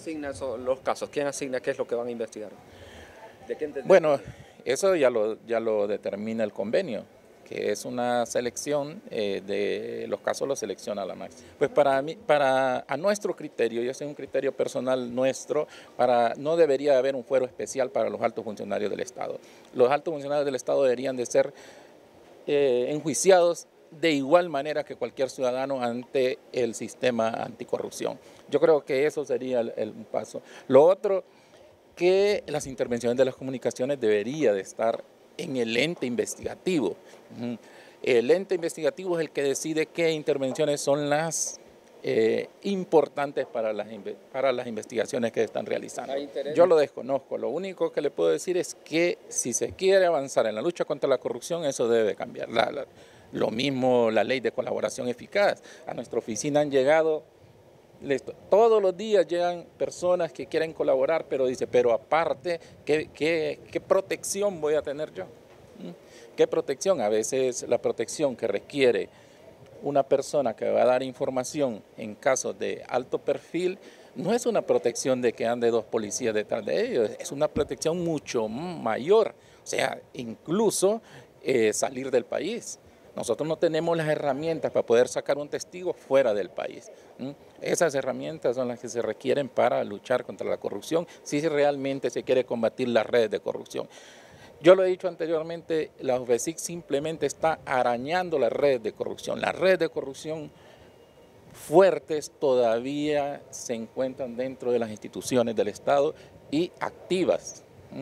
asigna los casos? ¿Quién asigna qué es lo que van a investigar? ¿De qué entendemos? Bueno, eso ya lo determina el convenio, que es una selección de los casos, los selecciona la MAXI. Pues para mí, a nuestro criterio, y ese es un criterio personal nuestro, no debería haber un fuero especial para los altos funcionarios del Estado. Los altos funcionarios del Estado deberían de ser enjuiciados de igual manera que cualquier ciudadano ante el sistema anticorrupción. Yo creo que eso sería el paso. Lo otro, que las intervenciones de las comunicaciones debería de estar en el ente investigativo. El ente investigativo es el que decide qué intervenciones son las importantes para las investigaciones que están realizando. Yo lo desconozco, lo único que le puedo decir es que si se quiere avanzar en la lucha contra la corrupción, eso debe cambiar. Lo mismo la ley de colaboración eficaz. A nuestra oficina han llegado, todos los días llegan personas que quieren colaborar, pero aparte, ¿qué protección voy a tener yo? ¿Qué protección? A veces la protección que requiere una persona que va a dar información en casos de alto perfil no es una protección de que ande dos policías detrás de ellos, es una protección mucho mayor, o sea, incluso salir del país. Nosotros no tenemos las herramientas para poder sacar un testigo fuera del país. Esas herramientas son las que se requieren para luchar contra la corrupción, si realmente se quiere combatir las redes de corrupción. Yo lo he dicho anteriormente, la UFESIC simplemente está arañando las redes de corrupción. Las redes de corrupción fuertes todavía se encuentran dentro de las instituciones del Estado y activas,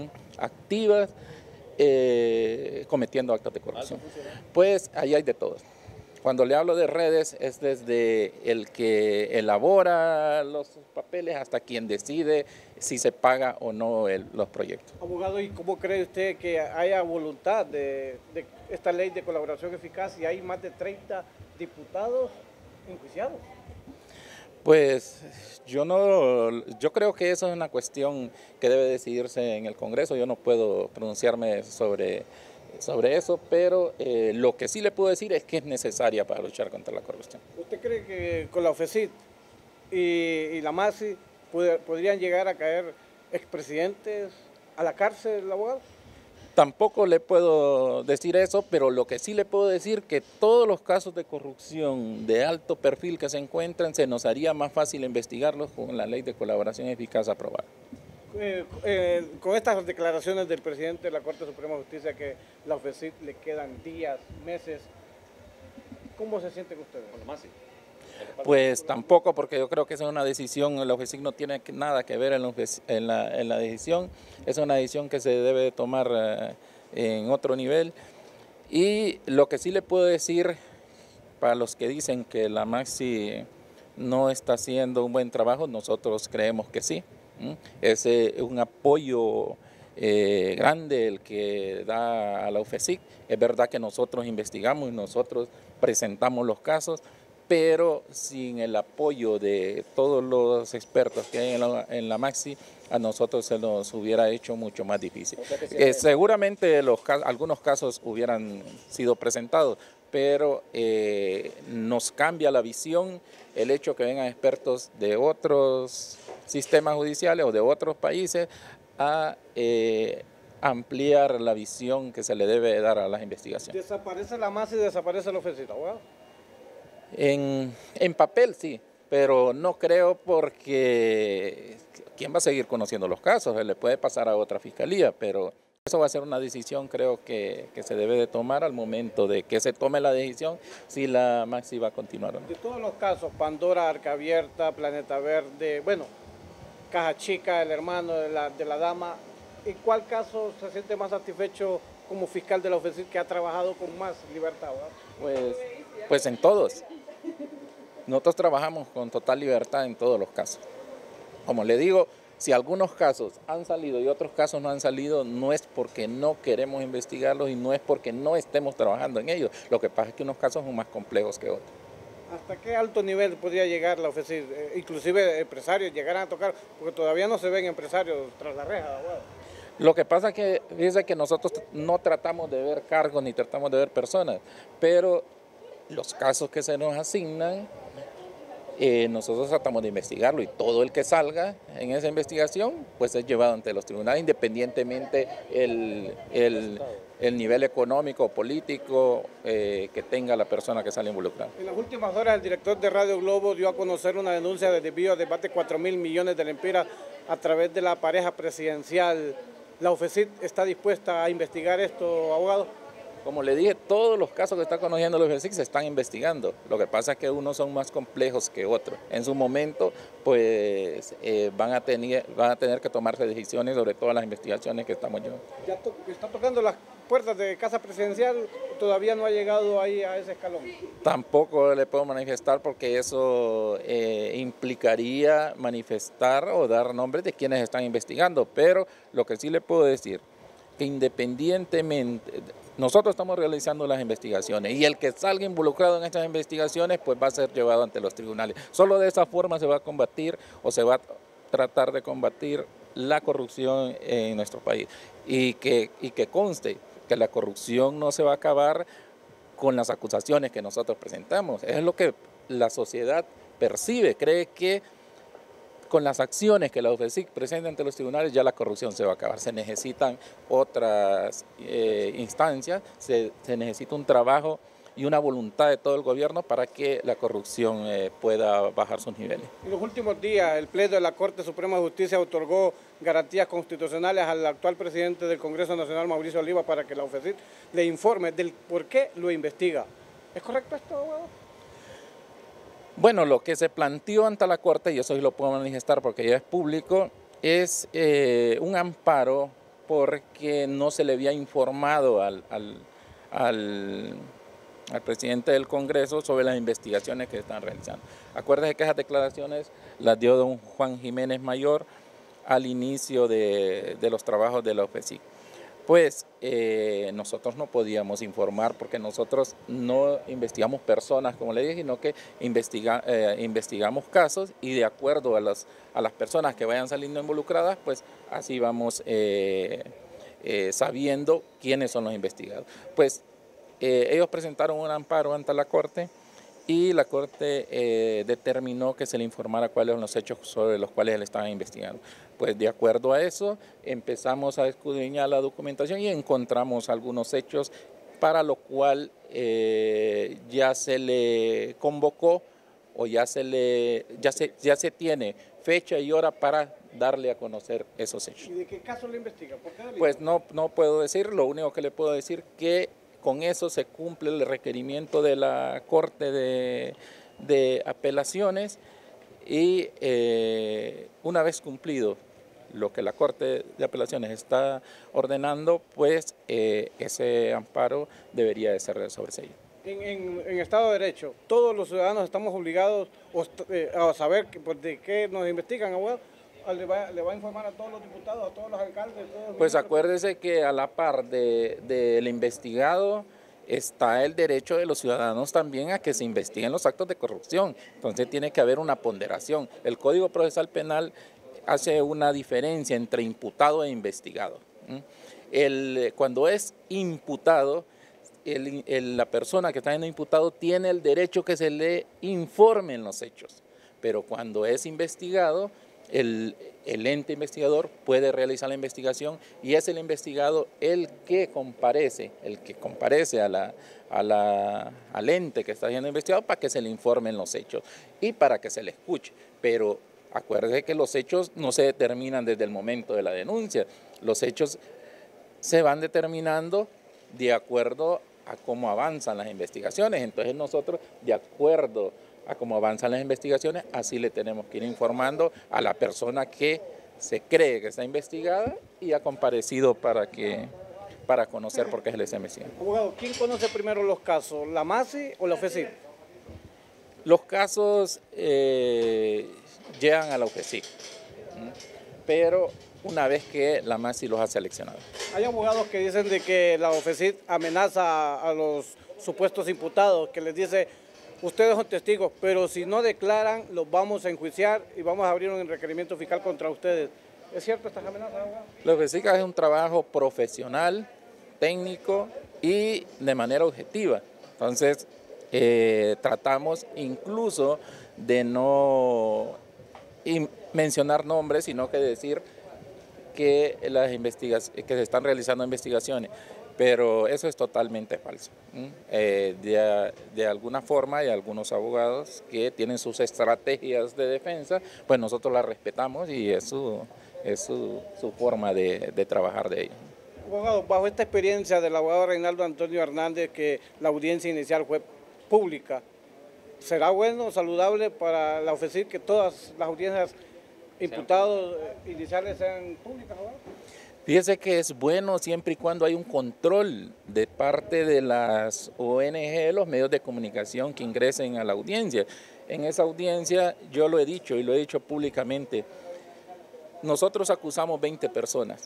cometiendo actos de corrupción. Pues ahí hay de todo. Cuando le hablo de redes es desde el que elabora los papeles hasta quien decide si se paga o no los proyectos. Abogado, ¿y cómo cree usted que haya voluntad de esta ley de colaboración eficaz y hay más de 30 diputados enjuiciados? Pues yo creo que eso es una cuestión que debe decidirse en el Congreso. Yo no puedo pronunciarme sobre eso, pero lo que sí le puedo decir es que es necesaria para luchar contra la corrupción. ¿Usted cree que con la OFECIT y la MAXI podrían llegar a caer expresidentes a la cárcel, abogado? Tampoco le puedo decir eso, pero lo que sí le puedo decir que todos los casos de corrupción de alto perfil que se encuentran, se nos haría más fácil investigarlos con la ley de colaboración eficaz aprobada. Con estas declaraciones del presidente de la Corte Suprema de Justicia que la OFECIT le quedan días, meses, ¿cómo se sienten ustedes? Pues tampoco, porque yo creo que esa es una decisión, la OFECIC no tiene nada que ver en la decisión, es una decisión que se debe de tomar en otro nivel. Y lo que sí le puedo decir, para los que dicen que la MAXI no está haciendo un buen trabajo, nosotros creemos que sí. Es un apoyo grande el que da a la UFESIC. Es verdad que nosotros investigamos y nosotros presentamos los casos, pero sin el apoyo de todos los expertos que hay en la MAXI, a nosotros se nos hubiera hecho mucho más difícil. O sea seguramente algunos casos hubieran sido presentados, pero nos cambia la visión el hecho que vengan expertos de otros sistemas judiciales o de otros países a ampliar la visión que se le debe dar a las investigaciones. ¿Desaparece la MAXI y desaparece la OFECIT, abogado? En papel sí, pero no creo, porque ¿quién va a seguir conociendo los casos? Se le puede pasar a otra fiscalía, pero eso va a ser una decisión, creo que se debe de tomar al momento de que se tome la decisión si la MAXI va a continuar o no. De todos los casos, Pandora, Arca Abierta, Planeta Verde, bueno, Caja Chica, el hermano de la dama, ¿en cuál caso se siente más satisfecho como fiscal de la OFECIT que ha trabajado con más libertad, ¿verdad? Pues en todos. Nosotros trabajamos con total libertad en todos los casos. Como le digo, si algunos casos han salido y otros casos no han salido, no es porque no queremos investigarlos y no es porque no estemos trabajando en ellos. Lo que pasa es que unos casos son más complejos que otros. ¿Hasta qué alto nivel podría llegar la OFECIT? Inclusive empresarios llegaran a tocar, porque todavía no se ven empresarios tras la reja, abogado. Lo que pasa es que, fíjese que nosotros no tratamos de ver cargos ni tratamos de ver personas, pero los casos que se nos asignan nosotros tratamos de investigarlo y todo el que salga en esa investigación pues es llevado ante los tribunales, independientemente el nivel económico o político que tenga la persona que sale involucrada. En las últimas horas el director de Radio Globo dio a conocer una denuncia de desvío de más de 4.000 millones de lempiras a través de la pareja presidencial. ¿La UFECIT está dispuesta a investigar esto, abogado? Como le dije, todos los casos que está conociendo los UFECIT se están investigando. Lo que pasa es que unos son más complejos que otros. En su momento, pues, van a tener que tomarse decisiones sobre todas las investigaciones que estamos llevando. ¿Ya está tocando las puertas de Casa Presidencial? ¿Todavía no ha llegado ahí a ese escalón? Tampoco le puedo manifestar porque eso implicaría manifestar o dar nombres de quienes están investigando. Pero lo que sí le puedo decir, que independientemente, nosotros estamos realizando las investigaciones y el que salga involucrado en estas investigaciones pues va a ser llevado ante los tribunales. Solo de esa forma se va a combatir o se va a tratar de combatir la corrupción en nuestro país. Y que conste que la corrupción no se va a acabar con las acusaciones que nosotros presentamos. Es lo que la sociedad percibe, cree que con las acciones que la UFECIT presenta ante los tribunales ya la corrupción se va a acabar. Se necesitan otras instancias, se necesita un trabajo y una voluntad de todo el gobierno para que la corrupción pueda bajar sus niveles. En los últimos días, el Pleno de la Corte Suprema de Justicia otorgó garantías constitucionales al actual presidente del Congreso Nacional, Mauricio Oliva, para que la UFECIT le informe del por qué lo investiga. ¿Es correcto esto, abogado? Bueno, lo que se planteó ante la Corte, y eso sí lo puedo manifestar porque ya es público, es un amparo porque no se le había informado al presidente del Congreso sobre las investigaciones que están realizando. Acuérdese que esas declaraciones las dio don Juan Jiménez Mayor al inicio de los trabajos de la UFECIT. Pues nosotros no podíamos informar porque nosotros no investigamos personas, como le dije, sino que investigamos casos y de acuerdo a las personas que vayan saliendo involucradas, pues así vamos sabiendo quiénes son los investigados. Pues ellos presentaron un amparo ante la Corte y la Corte determinó que se le informara cuáles son los hechos sobre los cuales él estaba investigando. Pues de acuerdo a eso empezamos a escudriñar la documentación y encontramos algunos hechos para lo cual ya se le convocó o ya se tiene fecha y hora para darle a conocer esos hechos. ¿Y de qué caso le investiga? ¿Por qué delito? Pues no puedo decir, lo único que le puedo decir que con eso se cumple el requerimiento de la Corte de Apelaciones y una vez cumplido lo que la Corte de Apelaciones está ordenando, pues ese amparo debería de ser sobreseído. En Estado de Derecho, todos los ciudadanos estamos obligados a saber de qué nos investigan, abogado. ¿Le va a informar a todos los diputados, a todos los alcaldes? Pues acuérdese que a la par del investigado está el derecho de los ciudadanos también a que se investiguen los actos de corrupción. Entonces tiene que haber una ponderación. El Código Procesal Penal hace una diferencia entre imputado e investigado. Cuando es imputado, la persona que está siendo imputado tiene el derecho que se le informen los hechos. Pero cuando es investigado, el ente investigador puede realizar la investigación y es el investigado el que comparece al ente que está siendo investigado para que se le informen los hechos y para que se le escuche. Pero acuérdese que los hechos no se determinan desde el momento de la denuncia, los hechos se van determinando de acuerdo a cómo avanzan las investigaciones. Entonces nosotros, de acuerdo a cómo avanzan las investigaciones, así le tenemos que ir informando a la persona que se cree que está investigada y ha comparecido para conocer por qué se le está investigando. Abogado, ¿quién conoce primero los casos, la MASI o la UFECIT? Los casos llegan a la UFECIT, pero una vez que la MASI los ha seleccionado. Hay abogados que dicen de que la UFECIT amenaza a los supuestos imputados, que les dice: ustedes son testigos, pero si no declaran, los vamos a enjuiciar y vamos a abrir un requerimiento fiscal contra ustedes. ¿Es cierto estas amenazas, abogado? La UFECIT es un trabajo profesional, técnico y de manera objetiva. Entonces, tratamos incluso de no mencionar nombres, sino que decir que que se están realizando investigaciones, pero eso es totalmente falso. De alguna forma hay algunos abogados que tienen sus estrategias de defensa, pues nosotros las respetamos y es su forma de trabajar de ellos. Abogado, bajo esta experiencia del abogado Reinaldo Antonio Hernández, que la audiencia inicial fue pública, ¿será bueno, saludable para la OFECID que todas las audiencias imputados iniciales sean públicas, abogado? Fíjese que es bueno siempre y cuando hay un control de parte de las ONG, los medios de comunicación que ingresen a la audiencia. En esa audiencia, yo lo he dicho y lo he dicho públicamente, nosotros acusamos 20 personas.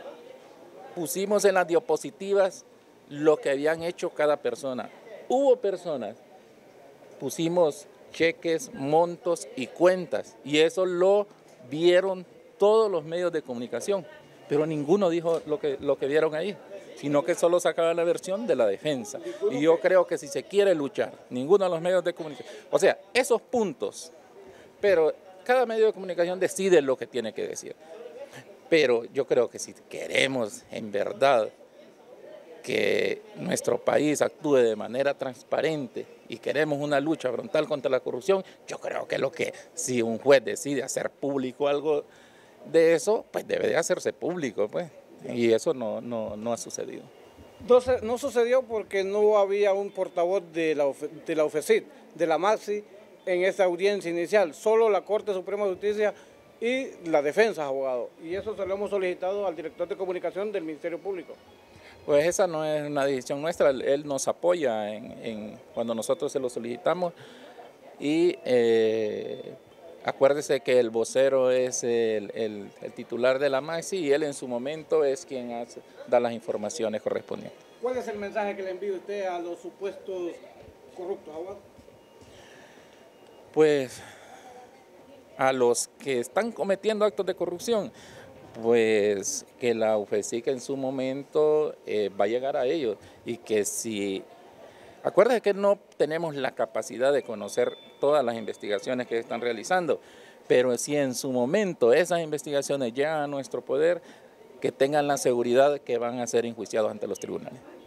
Pusimos en las diapositivas lo que habían hecho cada persona. Hubo personas, pusimos cheques, montos y cuentas, y eso lo vieron todos los medios de comunicación, pero ninguno dijo lo que vieron ahí, sino que solo sacaban la versión de la defensa. Y yo creo que si se quiere luchar, ninguno de los medios de comunicación, o sea, esos puntos, pero cada medio de comunicación decide lo que tiene que decir. Pero yo creo que si queremos en verdad que nuestro país actúe de manera transparente y queremos una lucha frontal contra la corrupción, yo creo que si un juez decide hacer público algo de eso, pues debe de hacerse público, pues. Y eso no ha sucedido. Entonces, no sucedió porque no había un portavoz de la OFECID, de la MAXI, en esa audiencia inicial, solo la Corte Suprema de Justicia y la defensa, abogado. Y eso se lo hemos solicitado al director de comunicación del Ministerio Público. Pues esa no es una decisión nuestra, él nos apoya cuando nosotros se lo solicitamos y acuérdese que el vocero es el titular de la MAXI y él en su momento es quien da las informaciones correspondientes. ¿Cuál es el mensaje que le envía usted a los supuestos corruptos, abogado? Pues a los que están cometiendo actos de corrupción, pues que la UFECIC en su momento va a llegar a ellos y que si, acuérdense que no tenemos la capacidad de conocer todas las investigaciones que están realizando, pero si en su momento esas investigaciones llegan a nuestro poder, que tengan la seguridad que van a ser enjuiciados ante los tribunales.